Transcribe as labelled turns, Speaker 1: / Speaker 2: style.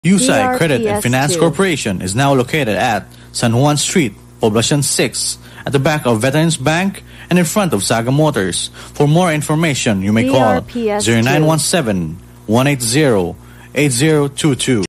Speaker 1: Yusay Credit and Finance
Speaker 2: DRPS
Speaker 1: Corporation is now located at San Juan Street, Poblacion 6, at the back of Veterans Bank and in front of Saga Motors. For more information, you may call
Speaker 2: DRPS
Speaker 1: 0917 180 8022.